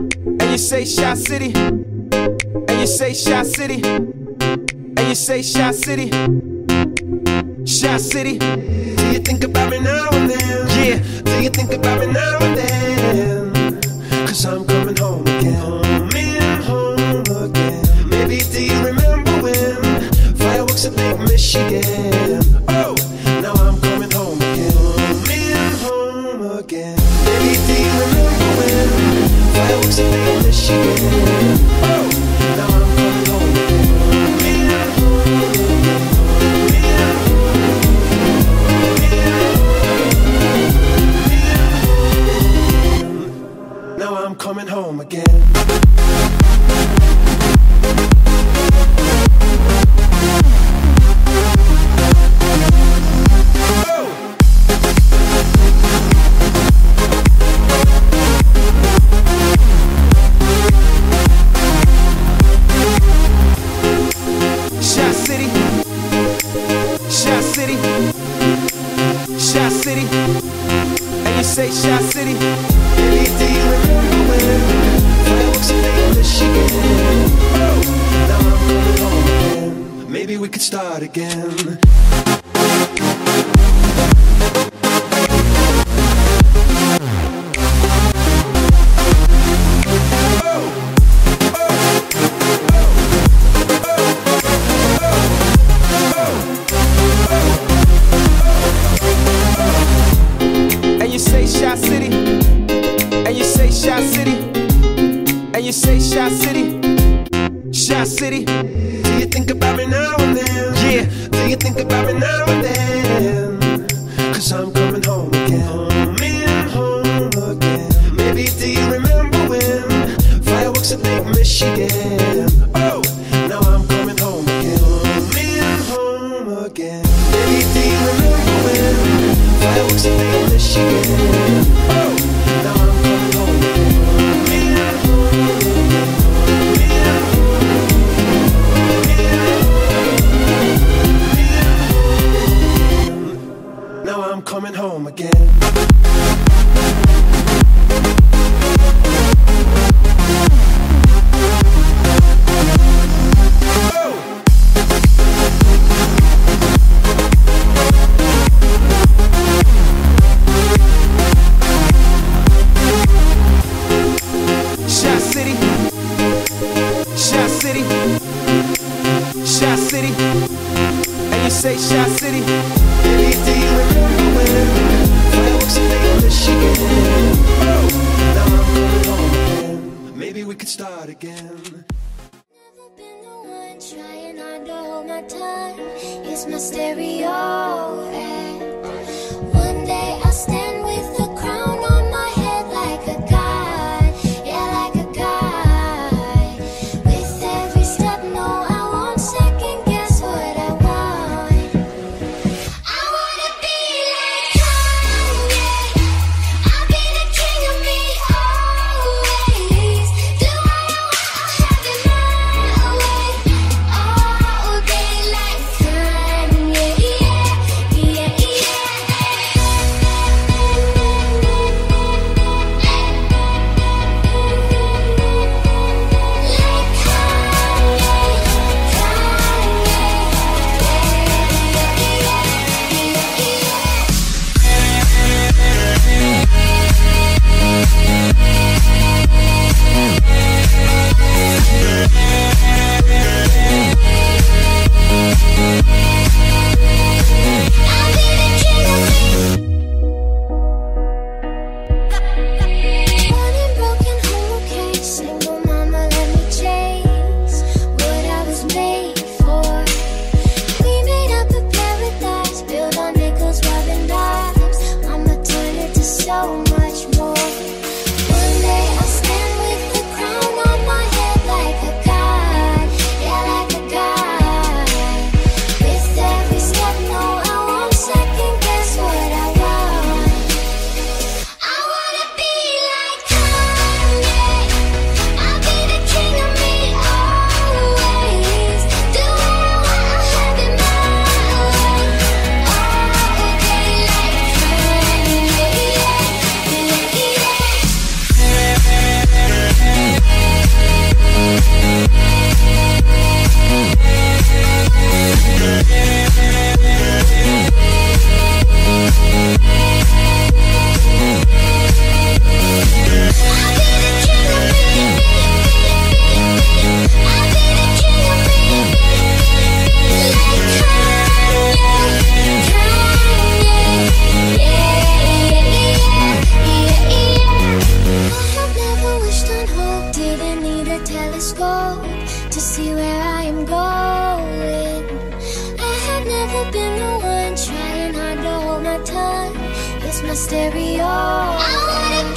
and you say Shot City, and you say Shot City, and you say Shot City, Shot City. Do you think about me now and then? Yeah. Do you think about me now and then? Cause I'm coming home again. Home again. Maybe do you remember when fireworks at Lake Michigan? Oh, now I'm coming home again. Home again. Maybe do you remember when fireworks at Lake Michigan? Oh, now I'm coming home again. Now I'm coming home again. Shot City, Shot City, Shot City, and you say Shot City. Baby, do you remember when fireworks at Lake Michigan? Oh, now I'm coming home again. Maybe we could start again. And you say Shot City, and you say Shot City, and you say Shot City, Shot City. Do you think about me now and then? Yeah. Do you think about me now and then? Cause I'm coming home again. Home again. Maybe do you remember when fireworks at Lake Michigan? Oh, now I'm coming home again. Home again. Maybe do you remember when fireworks at Lake Michigan? Oh, now I'm coming home again. Now I'm coming home again. Shot City, Shot City, Shot City, and you say Shot City. Baby, do you remember when fireworks at Lake Michigan? Oh, now I'm coming home again. Maybe we could start again. Never been the one trying hard to hold my tongue. It's my stereo. And one day I'll stand with the crown on my head like a god. Yeah, like a god. With every step, no, I won't second guess what I want. I wanna be like Kanye. I'll be the king of me always. Do what I want, I'll have it my way. All day like Kanye, yeah, yeah. telescope to see where I am going. I have never been the one trying hard to hold my tongue. It's my stereo. I wanna